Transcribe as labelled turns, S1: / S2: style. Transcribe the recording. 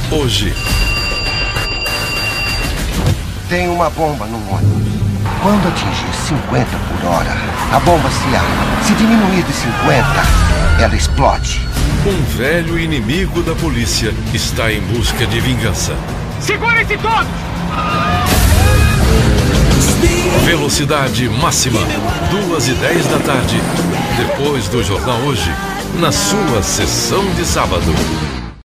S1: hoje.
S2: Tem uma bomba no ônibus. Quando atingir 50 por hora, a bomba se arma. Se diminuir de 50, ela explode.
S1: Um velho inimigo da polícia está em busca de vingança.
S3: Segurem-se todos!
S1: Velocidade máxima, 2h10 da tarde. Depois do Jornal Hoje, na sua sessão de sábado.